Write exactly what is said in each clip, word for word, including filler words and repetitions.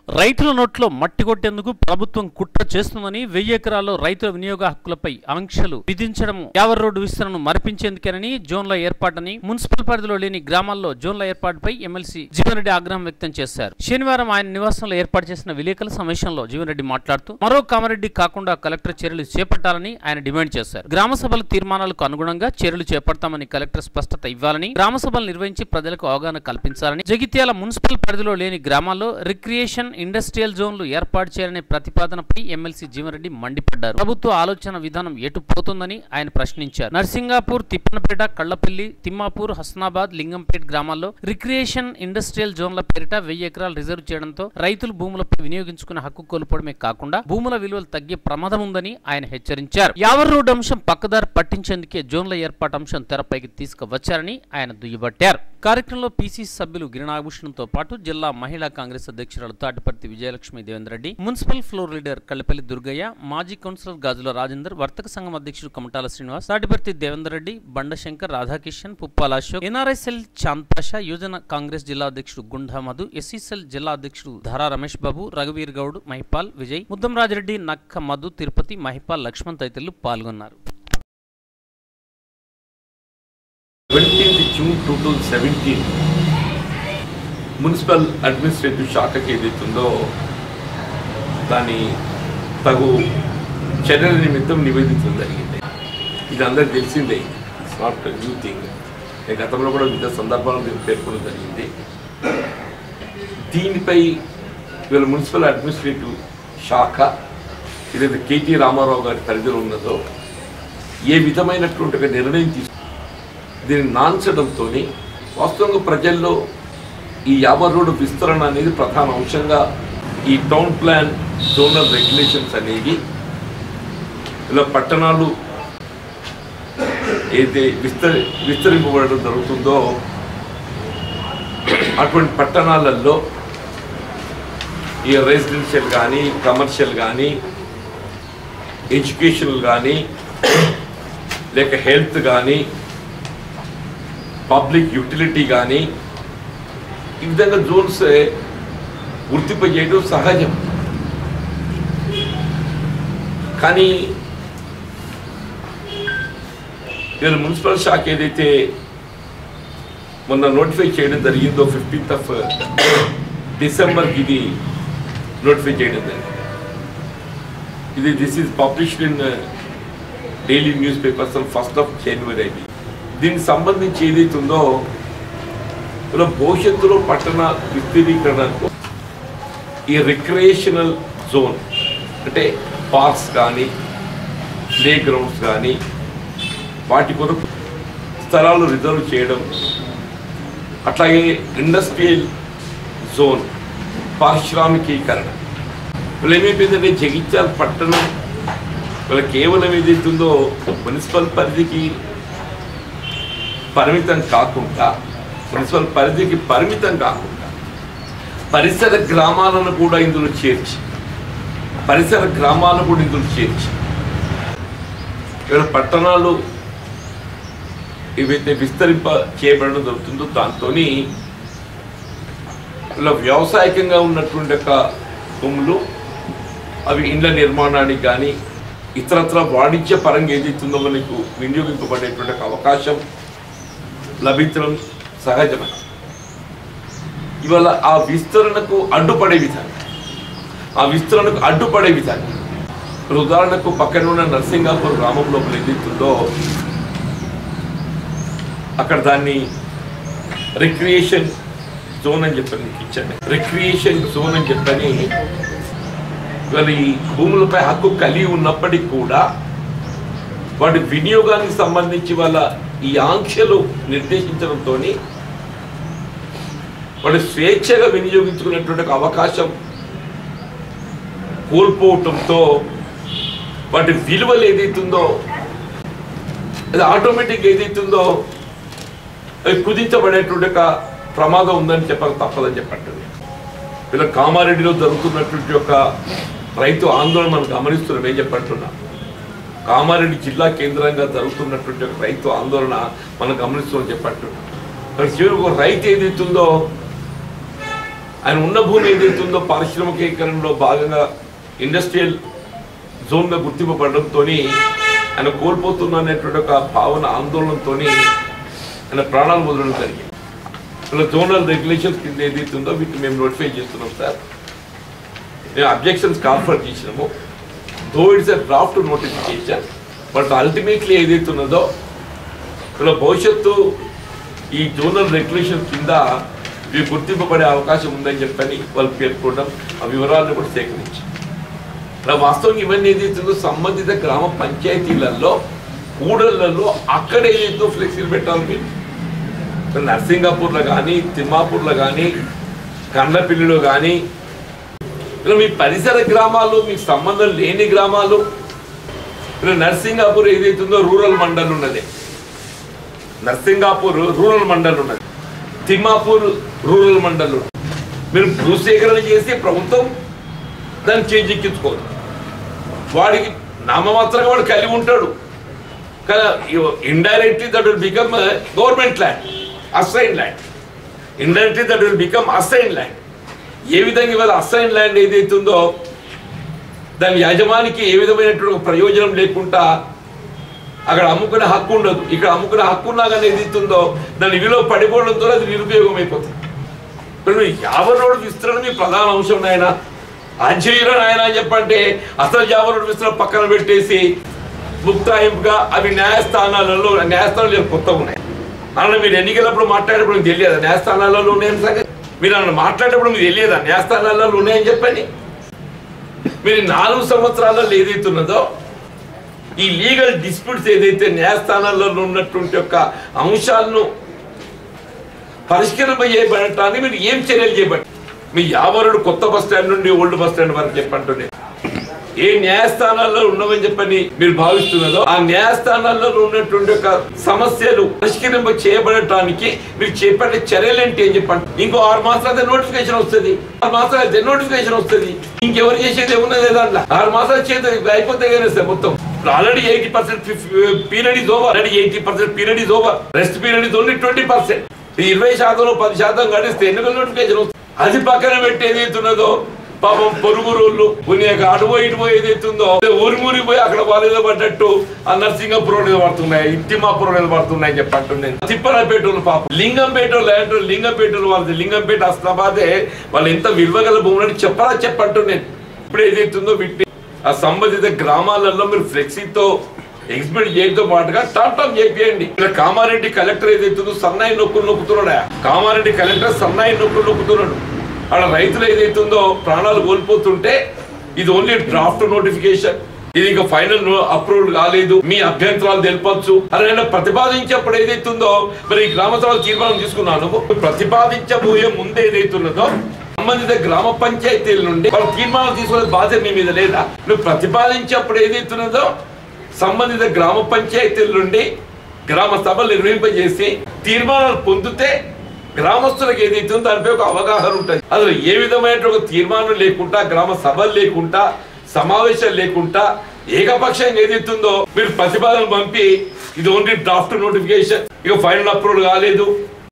రైతుల నోట్లో మట్టి కొట్టేందుకు ప్రభుత్వం కుట్ర చేస్తుందని వెయ్యి ఎకరాల్లో రైతుల వినియోగ హక్కులపై ఆంక్షలు విధించడం యావర్ రోడ్డు విస్తరణను మరిపించేందుకేనని జోన్ల ఏర్పాటుని మున్సిపల్ పరిధిలో లేని గ్రామాల్లో జోన్ల ఏర్పాటుపై ఎమ్మెల్సీ జీవన్ రెడ్డి ఆగ్రహం వ్యక్తం చేశారు. శనివారం ఆయన నివాసంలో ఏర్పాటు చేసిన విలేకరుల సమావేశంలో జీవన్ రెడ్డి మాట్లాడుతూ మరో కామారెడ్డి కాకుండా కలెక్టర్ చర్యలు చేపట్టాలని ఆయన డిమాండ్ చేశారు. గ్రామ సభల తీర్మానాలకు అనుగుణంగా చర్యలు చేపడతామని కలెక్టర్ స్పష్టత ఇవ్వాలని, గ్రామ సభలు నిర్వహించి ప్రజలకు అవగాహన కల్పించాలని, జగిత్యాల మున్సిపల్ పరిధిలో లేని గ్రామాల్లో రిక్రియేషన్ ఇండస్ట్రియల్ జోన్లు ఏర్పాటు చేయాలనే ప్రతిపాదనపై ఎమ్మెల్సీ జీవన్ రెడ్డి మండిపడ్డారు. ప్రభుత్వ ఆలోచన విధానం ఎటు పోతుందని ఆయన ప్రశ్నించారు. నర్సింగాపూర్, తిప్పనపేట, కళ్లపల్లి, తిమ్మాపూర్, హస్నాబాద్, లింగంపేట గ్రామాల్లో రిక్రియేషన్ ఇండస్ట్రియల్ జోన్ల పేరిట వెయ్యి ఎకరాలు రిజర్వ్ చేయడంతో రైతులు భూములపై వినియోగించుకునే హక్కు కోల్పోవడమే కాకుండా భూముల విలువలు తగ్గే ప్రమాదం ఉందని ఆయన హెచ్చరించారు. యావర్ రోడ్డు అంశం పక్కదారి పట్టించేందుకే జోన్ల ఏర్పాటు అంశం తెరపైకి తీసుకువచ్చారని ఆయన దుయ్యబట్టారు. కార్యక్రమంలో పీసీసీ సభ్యులు గిరినాగభూషణంతో పాటు జిల్లా మహిళా కాంగ్రెస్ అధ్యక్షురాలు Tatiparthi Vijayalakshmi Devender Reddy, municipal floor leader Kallapalli Durgaiah, మాజీ కౌన్సిలర్ గాజుల రాజేందర్, వర్తక సంఘం అధ్యక్షుడు కమటాల శ్రీనివాస్, తాటిపర్తి దేవేందర్ రెడ్డి, బండశంకర్, రాధాకిషన్, పుప్పాల అశోక్, ఎన్ఆర్ఐసెల్ చాంద్ పాషా, యువజన కాంగ్రెస్ జిల్లా అధ్యక్షుడు గుండా మధు, ఎస్సీసెల్ జిల్లా అధ్యక్షుడు ధారా రమేష్ బాబు, రఘువీర్ గౌడ్, మహిపాల్ విజయ్, ముద్దం రాజిరెడ్డి, నక్క మధు, తిరుపతి, మహిపాల్, లక్ష్మణ్ తదితరులు పాల్గొన్నారు. Twentieth June two thousand seventeen municipal administrative శాఖకి ఏదైతుందో దాని తగు చర్యల నిమిత్తం నివేదించడం జరిగింది. ఇది అందరికి తెలిసిందే, ఇట్స్ నాట్ న్యూ థింగ్. నేను గతంలో కూడా వివిధ సందర్భాలను పేర్కొనడం జరిగింది. దీనిపై వీళ్ళ మున్సిపల్ అడ్మినిస్ట్రేటివ్ శాఖ ఏదైతే కేటీ రామారావు గారి పరిధిలో ఉన్నదో ఏ విధమైనటువంటి ఒక నిర్ణయం తీసుకు దీన్ని నాంచడంతో వాస్తవంగా ప్రజల్లో ఈ యావర్ రోడ్డు విస్తరణ అనేది ప్రధాన అంశంగా ఈ టౌన్ ప్లాన్ జోనల్ రెగ్యులేషన్స్ అనేవి ఇలా పట్టణాలు ఏదైతే విస్తరి విస్తరింపబడడం జరుగుతుందో అటువంటి పట్టణాలలో ఈ రెసిడెన్షియల్ కానీ, కమర్షియల్ కానీ, ఎడ్యుకేషనల్ కానీ, లేక హెల్త్ కానీ, పబ్లిక్ యూటిలిటీ కానీ ఈ విధంగా జోన్స్ గుర్తింపజేయడం సహజం. కానీ వీళ్ళు మున్సిపల్ శాఖ ఏదైతే మొన్న నోటిఫై చేయడం జరిగిందో ఫిఫ్టీన్త్ ఆఫ్ డిసెంబర్కి ఇది నోటిఫై చేయడం జరిగింది. ఇది this is published in daily news papers first of January అయింది. దీనికి సంబంధించి ఏదైతే ఉందో ఇలా భవిష్యత్తులో పట్టణ విస్తీర్ణీకరణకు ఈ రిక్రియేషనల్ జోన్ అంటే పార్క్స్ కానీ, ప్లే గ్రౌండ్స్ కానీ వాటి కొరకు స్థలాలు రిజర్వ్ చేయడం, అట్లాగే ఇండస్ట్రియల్ జోన్ పారిశ్రామికీకరణ వీళ్ళు ఏమైపోయిందంటే జగిత్యాల పట్టణం వీళ్ళ కేవలం ఏదైతుందో మున్సిపల్ పరిధికి పరిమితం కాకుండా మున్సిపల్ పరిధికి పరిమితం కాకుండా పరిసర గ్రామాలను కూడా ఇందులో చేర్చి పరిసర గ్రామాలను కూడా ఇందులో చేర్చి ఇక్కడ పట్టణాలు ఏవైతే విస్తరింప చేయబడడం జరుగుతుందో దాంతో ఇలా వ్యవసాయకంగా ఉన్నటువంటి ఒక భూములు అవి ఇండ్ల నిర్మాణానికి కానీ ఇతరత్ర వాణిజ్య పరంగా ఏదైతుందో మనకు వినియోగింపబడేటువంటి ఒక అవకాశం లభించడం సహజమే. ఇవాళ ఆ విస్తరణకు అడ్డుపడే విధంగా ఆ విస్తరణకు అడ్డుపడే విధంగా ఉదాహరణకు పక్కన ఉన్న నర్సింగాపూర్ గ్రామం లోపల ఏదైతుందో అక్కడ దాన్ని రిక్రియేషన్ జోన్ అని చెప్పని ఇచ్చండి రిక్రియేషన్ జోన్ అని చెప్పని ఇవాళ ఈ భూములపై హక్కు కలిగి ఉన్నప్పటికీ కూడా వాటి వినియోగానికి సంబంధించి వాళ్ళ ఈ ఆంక్షలు నిర్దేశించడంతో వాడు స్వేచ్ఛగా వినియోగించుకునేటువంటి అవకాశం కోల్పోవటంతో వాటి విలువలు ఏదైతుందో అది ఆటోమేటిక్గా ఏదైతుందో అది కుదించబడేటువంటి ఒక ప్రమాదం ఉందని చెప్పక తప్పదని చెప్పండి. ఇలా కామారెడ్డిలో జరుగుతున్నటువంటి ఒక రైతు ఆందోళన మనం గమనిస్తున్నాం. ఏం చెప్పంటున్నా కామారెడ్డి జిల్లా కేంద్రంగా జరుగుతున్నటువంటి ఒక రైతు ఆందోళన మనం గమనిస్తున్నాం చెప్పంటున్నాం. చివరికి ఒక రైతు ఏదైతుందో ఆయన ఉన్న భూమి ఏదైతుందో పారిశ్రామికీకరణలో భాగంగా ఇండస్ట్రియల్ జోన్గా గుర్తింపబడడంతో ఆయన కోల్పోతున్నటువంటి ఒక భావన ఆందోళనతో ఆయన ప్రాణాలు వదలడం జరిగింది. ఇలా జోనల్ రెగ్యులేషన్స్ కింద ఏదైతుందో వీటిని మేము నోటిఫై చేస్తున్నాం సార్. మేము అబ్జెక్షన్స్ కాన్ఫర్ చేసినాము. Though it's a draft notification, but ultimately ఏదైతున్నదో ఇలా భవిష్యత్తు ఈ జోనల్ రెగ్యులేషన్ కింద ఇవి గుర్తింపబడే అవకాశం ఉందని చెప్పని వాళ్ళు పేర్కొనడం, ఆ వివరాలను కూడా సేకరించి ఇలా వాస్తవంగా ఇవన్నీ ఏదైతుందో సంబంధిత గ్రామ పంచాయతీలలో ఊడళ్లలో అక్కడ ఏదైతే ఫ్లెక్సీలు పెట్టాలి మీరు నర్సింగాపూర్లో కానీ తిమ్మాపూర్లో కానీ కండ్లపిల్లిలో కానీ ఇలా మీ పరిసర గ్రామాలు మీకు సంబంధం లేని గ్రామాలు ఇలా నర్సింగాపూర్ ఏదైతుందో రూరల్ మండల్ ఉన్నది, నర్సింగాపూర్ రూరల్ మండల్ ఉన్నది, తిమ్మాపూర్ రూరల్ మండల్ మీరు భూసేకరణ చేసి ప్రభుత్వం దాన్ని చేంజ్ ఎక్కించుకోదు. వాడికి నామమాత్రంగా వాడు కలిగి ఉంటాడు కదా. Indirectly that will become government land, assign land. Indirectly that will become assign land. ఏ విధంగా ఇవాళ అసైన్ ల్యాండ్ ఏదైతుందో దాని యజమానికి ఏ విధమైనటువంటి ప్రయోజనం లేకుండా అక్కడ అమ్ముకునే హక్కు ఉండదు. ఇక్కడ అమ్ముకునే హక్కు ఉన్నా కానీ ఏదైతుందో దాని విలువ పడిపోవడంతో అది నిరుపయోగం అయిపోతుంది. ఇప్పుడు యాభై రోడ్డు విస్తరణ మీ ప్రధాన అంశం నాయన అజీర నాయన అని చెప్పంటే అసలు యాభై రోడ్డు విస్తరణ పక్కన పెట్టేసి ముక్తాయింపుగా అవి న్యాయస్థానాలలో న్యాయస్థానాలు కొత్తగా ఉన్నాయి. అన్న మీరు ఎన్నికలప్పుడు మాట్లాడేటప్పుడు మీకు తెలియదా న్యాయస్థానాలలో ఉన్నాయని సంగతి? మీరు అన్న మాట్లాడేటప్పుడు మీకు తెలియదా న్యాయస్థానాలలో ఉన్నాయని చెప్పని? మీరు నాలుగు సంవత్సరాలలో ఏదైతున్నదో ఈ లీగల్ డిస్ప్యూట్స్ ఏదైతే న్యాయస్థానాల్లో ఉన్నటువంటి యొక్క అంశాలను పరిష్కరింపజేయబడటానికి మీరు ఏం చర్యలు చేపట్టి మీ యావరుడు కొత్త బస్ స్టాండ్ నుండి ఓల్డ్ బస్ స్టాండ్ వరకు చెప్పంటున్నాయి ఏ న్యాయస్థానాల్లో ఉన్నవని చెప్పని మీరు భావిస్తున్నదో ఆ న్యాయస్థానాల్లో ఉన్నటువంటి ఒక సమస్యలు పరిష్కరింప చేయబడటానికి మీరు చేపట్టే చర్యలు ఏంటి అని చెప్పండి. ఇంకో ఆరు మాసాలు నోటిఫికేషన్ వస్తుంది, ఆరు మాసాలు నోటిఫికేషన్ వస్తుంది. ఇంకెవరు చేసేది ఏమున్నది దాంట్లో? ఆరు మాసాలు చేతి అయిపోతే కానీ సార్ మొత్తం already eighty percent period is over. Already eighty percent period is over. Rest period is only twenty percent. ఇరవై శాతంలో పది శాతం గడిస్తే ఎన్నికల నోటిఫికేషన్ వస్తుంది. అది పక్కన పెట్టి ఏదైతున్నదో పాపం పొరుగు రోడ్లు కొన్ని అటు పోయి ఇటు పోయి ఏదైతుందో ఊరి ఊరి పోయి అక్కడ వాళ్ళలో పడ్డట్టు ఆ నర్సింగపురం మీద పడుతున్నాయి, ఇట్టిమాపురం మీద పడుతున్నాయి చెప్పంటున్నాయి. తిప్పలపేటలు పాపం లింగంపేట ల్యాండ్ లింగంపేటలు వాళ్ళది లింగంపేట అస్లాబాదే వాళ్ళు ఎంత విలువగల భూములని చెప్పరా చెప్పంటున్నాయి. ఇప్పుడు ఏదైతుందో వీటి ఆ సంబంధిత గ్రామాలలో మీరు ఫ్లెక్సీతో ఎగ్జిబిట్ చేయడంతో పాటుగా టాప్ టాప్ చేయండి. ఇలా కామారెడ్డి కలెక్టర్ ఏదైతుందో సన్నాయి నొక్కులు నొక్కుతున్నాడా? కామారెడ్డి కలెక్టర్ సన్నాయి నొక్కులు నొక్కుతున్నాడు. అక్కడ రైతులు ఏదైతుందో ప్రాణాలు కోల్పోతుంటే ఇది ఓన్లీ డ్రాఫ్ట్ నోటిఫికేషన్, ఇది ఇంకా ఫైనల్ అప్రూవల్ కాలేదు, మీ అభ్యంతరాలు తెలపచ్చు అని ప్రతిపాదించేప్పుడు ఏదైతుందో మరి ఈ గ్రామ సభ తీర్మానం తీసుకున్నాను. ప్రతిపాదించబోయే ముందు ఏదైతున్నదో సంబంధిత గ్రామ పంచాయతీల నుండి వాళ్ళ తీర్మానం తీసుకునే బాధ్యత మీ మీద లేదా? నువ్వు ప్రతిపాదించేప్పుడు ఏదైతున్నదో సంబంధిత గ్రామ పంచాయతీల నుండి గ్రామ సభలు నిర్వహింపజేసి తీర్మానాలు పొందితే గ్రామస్తులకు ఏదైతుందో దానిపై ఒక అవగాహన ఉంటుంది. అసలు ఏ విధమైన ఒక తీర్మానం లేకుండా గ్రామ సభలు లేకుండా సమావేశాలు లేకుండా ఏకపక్షంగా ఏదైతుందో మీరు ప్రతిపాదన పంపి ఇది ఓన్లీ డ్రాఫ్ట్ నోటిఫికేషన్, ఇక ఫైనల్ అప్రూవల్ కాలేదు,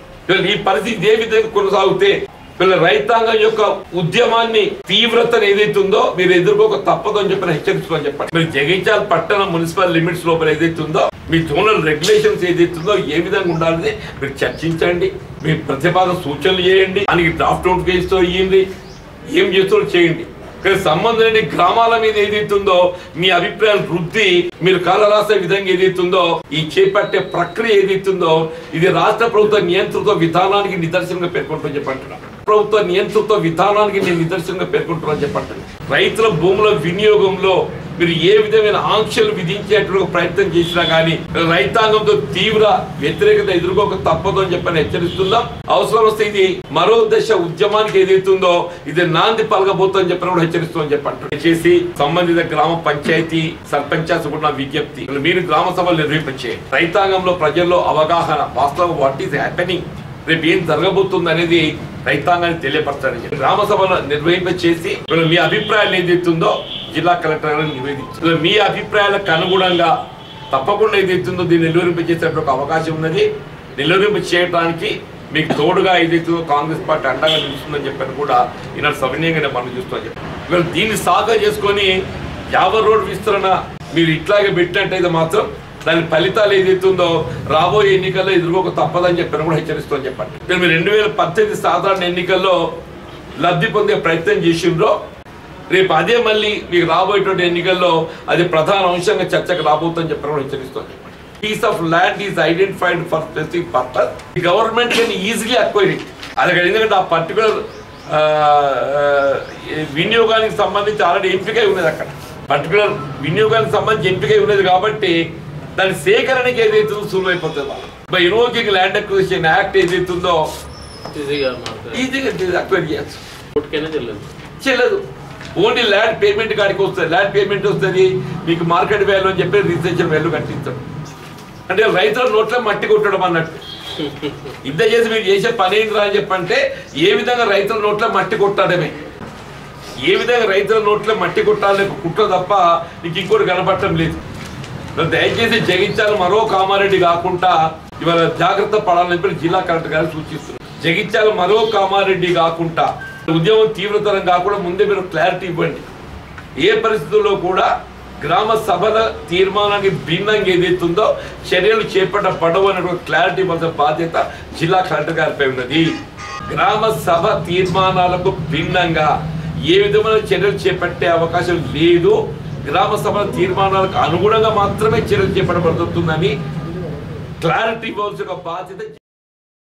ఈ పరిస్థితి ఏ విధంగా కొనసాగితే వీళ్ళ రైతాంగం యొక్క ఉద్యమాన్ని తీవ్రతను ఏదైతుందో మీరు ఎదుర్కోక తప్పదు అని చెప్పి హెచ్చరించుకోని చెప్పండి. మీరు జగిత్యాల పట్టణ మున్సిపల్ లిమిట్స్ లోపల ఏదైతుందో మీ జోనల్ రెగ్యులేషన్స్ ఏదైతుందో ఏ విధంగా ఉండాలని మీరు చర్చించండి, మీ ప్రతిపాదన సూచనలు చేయండి, దానికి డ్రాఫ్ట్ నోటిఫికేషన్ ఇవ్వండి, ఏం చేస్తారో చేయండి. కానీ సంబంధం లేని గ్రామాల మీద ఏదైతుందో మీ అభిప్రాయం వృద్ధి మీరు కాల రాసే విధంగా ఏదైతుందో ఈ చేపట్టే ప్రక్రియ ఏదైతుందో ఇది రాష్ట్ర ప్రభుత్వ నియంత్రిత విధానానికి నిదర్శనంగా పేర్కొంటూ చెప్పంటున్నాను. ప్రభుత్వ నియంత్రిత విధానానికి నేను నిదర్శనంగా పేర్కొంటున్నాను చెప్పంటున్నాను. రైతుల భూముల వినియోగంలో మీరు ఏ విధమైన ఆంక్షలు విధించేటువంటి ప్రయత్నం చేసినా కానీ రైతాంగంతో తీవ్ర వ్యతిరేకత ఎదుర్కోక తప్పదు అని చెప్పని హెచ్చరిస్తున్నాం. అవసరం వస్తే ఇది మరో దశ ఉద్యమానికి ఏదైతుందో ఇది నాంది పలకబోతుందని చెప్పిన కూడా హెచ్చరిస్తుందని చెప్పండి. చేసి సంబంధిత గ్రామ పంచాయతీ సర్పంచాస్ కూడా విజ్ఞప్తి, మీరు గ్రామ సభలు నిర్వహించేయండి. రైతాంగంలో ప్రజల్లో అవగాహన వాస్తవం వాట్ ఈస్ హ్యాపెనింగ్, రేపు ఏం జరగబోతుంది అనేది రైతాంగాన్ని తెలియపరచండి. గ్రామ సభలు నిర్వహింప చేసి మీ అభిప్రాయాలు ఏదైతుందో జిల్లా కలెక్టర్ గారు నివేదించారు. మీ అభిప్రాయాలకు అనుగుణంగా తప్పకుండా ఏదైతుందో దీన్ని నిలువరింప చేసేటువంటి ఒక అవకాశం ఉన్నది. నిలువరింప చేయడానికి మీకు తోడుగా ఏదైతే కాంగ్రెస్ పార్టీ అండగా నిలుస్తుందని చెప్పని కూడా ఈనాడు సవినయంగానే మనం చూస్తామని చెప్పి ఇవాళ దీన్ని సాగా చేసుకొని యావర్ రోడ్ విస్తరణ మీరు ఇట్లాగే పెట్టినట్టయితే మాత్రం దాని ఫలితాలు ఏదైతుందో రాబోయే ఎన్నికల్లో ఎదుర్కోక తప్పదని చెప్పని కూడా హెచ్చరిస్తామని చెప్పండి. మీరు రెండు వేల పద్దెనిమిది సాధారణ ఎన్నికల్లో లబ్ధి పొందే ప్రయత్నం చేసిండ్రో రేపు అదే మళ్ళీ మీకు రాబోయేటువంటి ఎన్నికల్లో అది ప్రధాన అంశంగా చర్చకు రాబోతుందని చెప్పని కూడా హెచ్చరిస్తామని చెప్పండి. Piece of land is identified for specific purpose. The government can easily acquire it. అలాగే ఎందుకంటే ఆ పర్టికులర్ వినియోగానికి సంబంధించి ఆల్రెడీ ఎంపికై ఉన్నది అక్కడ పర్టికులర్ వినియోగానికి సంబంధించి ఎంపికై ఉన్నది కాబట్టి దాని సేకరణకి ఏదైతుందో సులువైపోతుంది వాళ్ళు by invoking land acquisition act ఏదైతుందో ఈజీగా అక్వైర్ చేయొచ్చు. చెల్లదు ఓన్లీ ల్యాండ్ పేమెంట్ కాడికి వస్తుంది. ల్యాండ్ పేమెంట్ వస్తుంది మీకు మార్కెట్ వాల్యూ అని చెప్పి రిజిస్ట్రేషన్ వాల్యూ కట్టించడం అంటే రైతుల నోట్లో మట్టి కొట్టడం అన్నట్టు. ఇద్దరు చేసి మీరు చేసే పని ఏంటి రా అని చెప్పంటే ఏ విధంగా రైతుల నోట్లో మట్టి కొట్టడమే ఏ విధంగా రైతుల నోట్లో మట్టి కొట్టాలని కుట్ర తప్ప నీకు ఇంకోటి కనపడటం లేదు. దయచేసి జగిత్యాల మరో కామారెడ్డి కాకుండా ఇవాళ జాగ్రత్త పడాలని చెప్పి జిల్లా కలెక్టర్ గారు సూచిస్తున్నారు. జగిత్యాల మరో కామారెడ్డి కాకుండా ఉద్యమం తీవ్రతరం కాకుండా ముందే మీరు క్లారిటీ ఇవ్వండి. ఏ పరిస్థితుల్లో కూడా గ్రామ సభల తీర్మానానికి భిన్నంగా ఏదైతుందో చర్యలు చేపట్టబడవు అనే క్లారిటీ ఇవ్వాల్సిన బాధ్యత జిల్లా కలెక్టర్ గారిపై ఉన్నది. గ్రామ సభ తీర్మానాలకు భిన్నంగా ఏ విధమైన చర్యలు చేపట్టే అవకాశం లేదు. గ్రామ సభల తీర్మానాలకు అనుగుణంగా మాత్రమే చర్యలు చేపట్టబడుతుందని క్లారిటీ ఇవ్వాల్సిన బాధ్యత